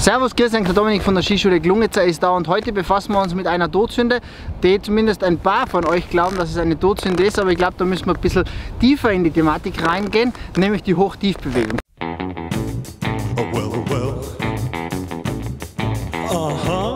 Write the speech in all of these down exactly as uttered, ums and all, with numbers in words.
Servus, grüß euch, der Dominik von der Skischule Glungnitzer ist da und heute befassen wir uns mit einer Todsünde, die zumindest ein paar von euch glauben, dass es eine Todsünde ist, aber ich glaube, da müssen wir ein bisschen tiefer in die Thematik reingehen, nämlich die Hoch-Tief-Bewegung. Oh well, oh well. Aha.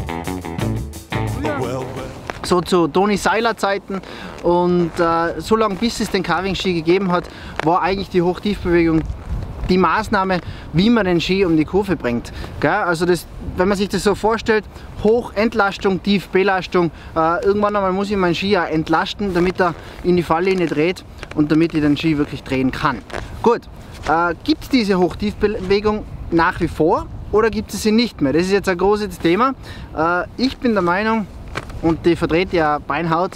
Oh well, well. So zu Toni Seiler Zeiten und äh, so lange bis es den Carving-Ski gegeben hat, war eigentlich die Hoch-Tief-Bewegung die Maßnahme, wie man den Ski um die Kurve bringt. Gell? Also das, wenn man sich das so vorstellt, Hoch Entlastung, Tief Belastung, äh, irgendwann einmal muss ich meinen Ski ja entlasten, damit er in die Falllinie dreht und damit ich den Ski wirklich drehen kann. Gut, äh, gibt es diese Hoch-Tief-Bewegung nach wie vor oder gibt es sie nicht mehr? Das ist jetzt ein großes Thema. Äh, ich bin der Meinung, und die vertrete ja Beinhaut,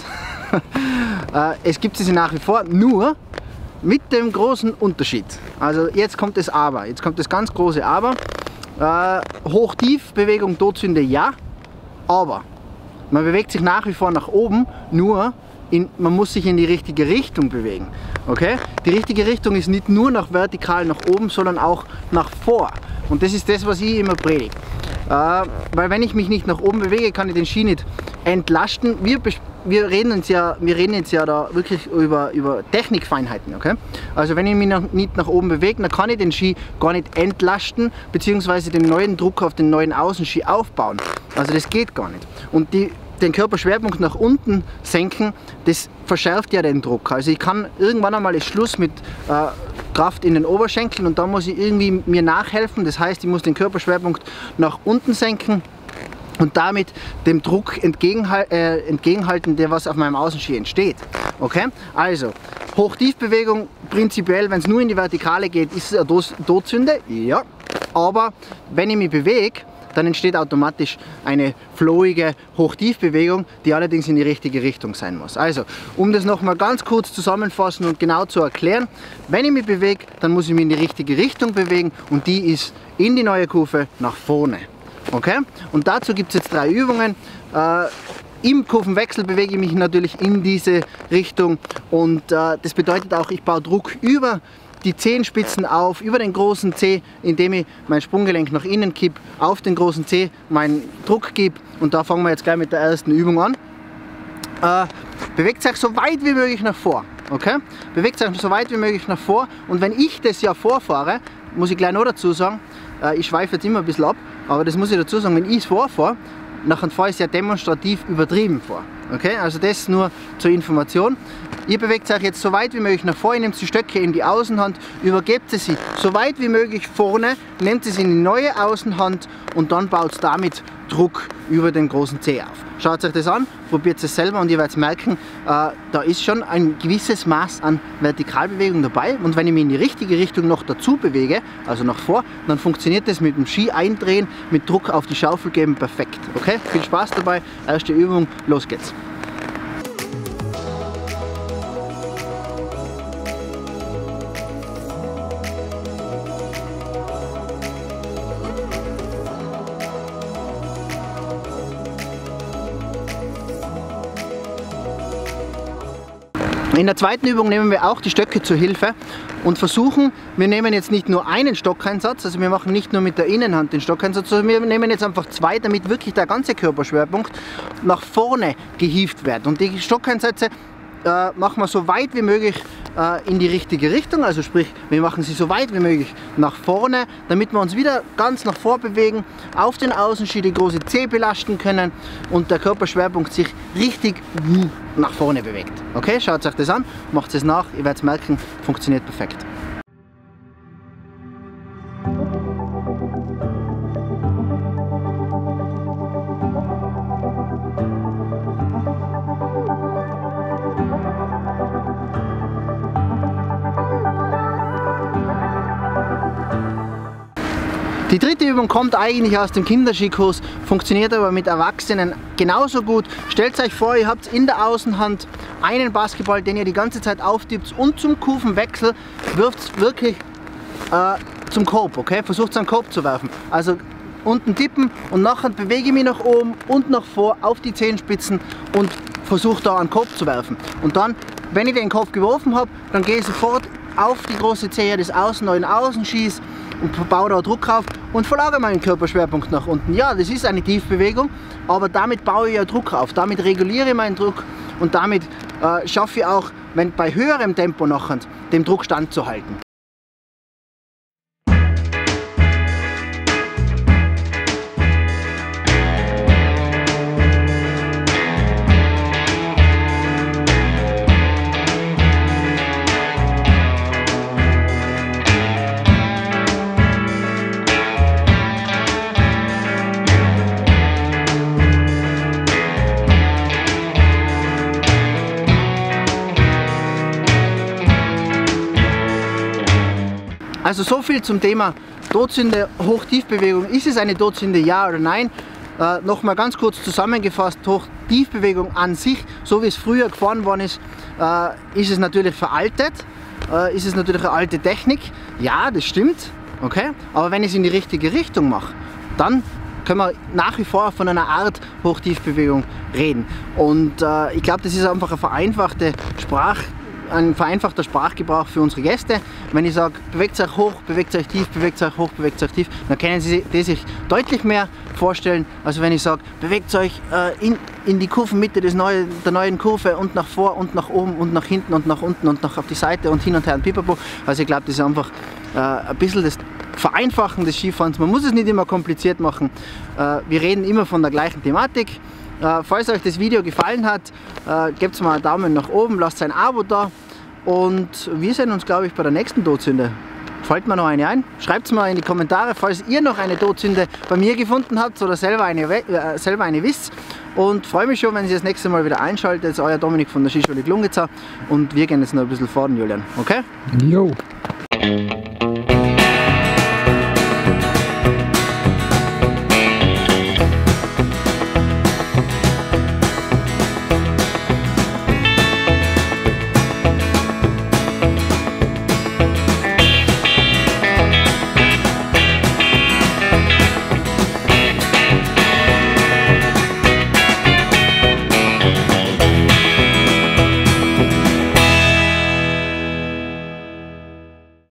äh, es gibt sie nach wie vor, nur mit dem großen Unterschied. Also jetzt kommt das Aber, jetzt kommt das ganz große Aber. Äh, Hoch-Tief-Bewegung, Todsünde ja, aber man bewegt sich nach wie vor nach oben, nur in, man muss sich in die richtige Richtung bewegen. Okay? Die richtige Richtung ist nicht nur nach vertikal nach oben, sondern auch nach vor. Und das ist das, was ich immer predige. Äh, weil wenn ich mich nicht nach oben bewege, kann ich den Ski nicht entlasten. Wir, wir, reden uns ja, wir reden jetzt ja da wirklich über, über Technikfeinheiten. Okay? Also wenn ich mich nach, nicht nach oben bewege, dann kann ich den Ski gar nicht entlasten, beziehungsweise den neuen Druck auf den neuen Außenski aufbauen. Also das geht gar nicht. Und die, den Körperschwerpunkt nach unten senken, das verschärft ja den Druck. Also ich kann irgendwann einmal ist Schluss mit äh, Kraft in den Oberschenkeln und da muss ich irgendwie mir nachhelfen. Das heißt, ich muss den Körperschwerpunkt nach unten senken und damit dem Druck entgegenhal äh, entgegenhalten, der was auf meinem Außenski entsteht. Okay? Also, Hoch-Tief-Bewegung prinzipiell, wenn es nur in die Vertikale geht, ist es eine Todsünde, ja. Aber wenn ich mich bewege, dann entsteht automatisch eine flowige Hoch-Tief-Bewegung, die allerdings in die richtige Richtung sein muss. Also, um das nochmal ganz kurz zusammenfassen und genau zu erklären, wenn ich mich bewege, dann muss ich mich in die richtige Richtung bewegen und die ist in die neue Kurve nach vorne. Okay? Und dazu gibt es jetzt drei Übungen. Äh, Im Kurvenwechsel bewege ich mich natürlich in diese Richtung und äh, das bedeutet auch, ich baue Druck über die Zehenspitzen auf, über den großen Zeh, indem ich mein Sprunggelenk nach innen kippe, auf den großen Zeh meinen Druck gebe und da fangen wir jetzt gleich mit der ersten Übung an. Äh, bewegt euch so weit wie möglich nach vor, okay? Bewegt euch so weit wie möglich nach vor und wenn ich das ja vorfahre, muss ich gleich noch dazu sagen, äh, ich schweife jetzt immer ein bisschen ab, aber das muss ich dazu sagen, wenn ich es vorfahre, nachher fahre ich es ja demonstrativ übertrieben vor. Okay? Also das nur zur Information. Ihr bewegt euch jetzt so weit wie möglich nach vorne, nehmt die Stöcke in die Außenhand, übergebt sie sie so weit wie möglich vorne, nehmt es in die neue Außenhand und dann baut es damit Druck über den großen Zeh auf. Schaut euch das an, probiert es selber und ihr werdet merken, äh, da ist schon ein gewisses Maß an Vertikalbewegung dabei und wenn ich mich in die richtige Richtung noch dazu bewege, also nach vor, dann funktioniert das mit dem Ski eindrehen, mit Druck auf die Schaufel geben, perfekt. Okay, viel Spaß dabei, erste Übung, los geht's. In der zweiten Übung nehmen wir auch die Stöcke zur Hilfe und versuchen, wir nehmen jetzt nicht nur einen Stockeinsatz, also wir machen nicht nur mit der Innenhand den Stockeinsatz, sondern wir nehmen jetzt einfach zwei, damit wirklich der ganze Körperschwerpunkt nach vorne gehievt wird. Und die Stockeinsätze äh, machen wir so weit wie möglich äh, in die richtige Richtung, also sprich, wir machen sie so weit wie möglich nach vorne, damit wir uns wieder ganz nach vor bewegen, auf den Außenski die große Zeh belasten können und der Körperschwerpunkt sich richtig nach vorne bewegt. Okay, schaut euch das an, macht es nach, ihr werdet merken, funktioniert perfekt. Die dritte Übung kommt eigentlich aus dem Kinderskikurs, funktioniert aber mit Erwachsenen genauso gut. Stellt euch vor, ihr habt in der Außenhand einen Basketball, den ihr die ganze Zeit auftippt und zum Kurvenwechsel wirft es wirklich äh, zum Korb, okay? Versucht es an den Korb zu werfen. Also unten tippen und nachher bewege ich mich nach oben und nach vor auf die Zehenspitzen und versuche da an den Korb zu werfen. Und dann, wenn ich den Kopf geworfen habe, dann gehe ich sofort auf die große Zehe des Außen, neuen Außenskis und baue da Druck auf und verlagere meinen Körperschwerpunkt nach unten. Ja, das ist eine Tiefbewegung, aber damit baue ich ja Druck auf, damit reguliere ich meinen Druck und damit äh, schaffe ich auch, wenn bei höherem Tempo nachher, dem Druck standzuhalten. Also so viel zum Thema Todsünde, Hoch-Tief-Bewegung. Ist es eine Todsünde, ja oder nein? Äh, Nochmal ganz kurz zusammengefasst, Hoch-Tief-Bewegung an sich, so wie es früher gefahren worden ist, äh, ist es natürlich veraltet, äh, ist es natürlich eine alte Technik. Ja, das stimmt, okay? Aber wenn ich es in die richtige Richtung mache, dann können wir nach wie vor von einer Art Hoch-Tief-Bewegung reden. Und äh, ich glaube, das ist einfach eine vereinfachte Sprache. Ein vereinfachter Sprachgebrauch für unsere Gäste. Wenn ich sage, bewegt euch hoch, bewegt euch tief, bewegt euch hoch, bewegt euch tief, dann können Sie das sich deutlich mehr vorstellen, als wenn ich sage, bewegt euch äh, in, in die Kurvenmitte des neue, der neuen Kurve und nach vor und nach oben und nach hinten und nach unten und nach auf die Seite und hin und her und pipapo. Also ich glaube, das ist einfach äh, ein bisschen das Vereinfachen des Skifahrens. Man muss es nicht immer kompliziert machen. Äh, wir reden immer von der gleichen Thematik. Äh, falls euch das Video gefallen hat, äh, gebt mal einen Daumen nach oben, lasst ein Abo da und wir sehen uns, glaube ich, bei der nächsten Todsünde. Fällt mir noch eine ein? Schreibt es mal in die Kommentare, falls ihr noch eine Todsünde bei mir gefunden habt oder selber eine, äh, selber eine wisst. Und freue mich schon, wenn ihr das nächste Mal wieder einschaltet. Das ist euer Dominik von der Skischule Glungezer und wir gehen jetzt noch ein bisschen fahren, Julian. Okay? Jo.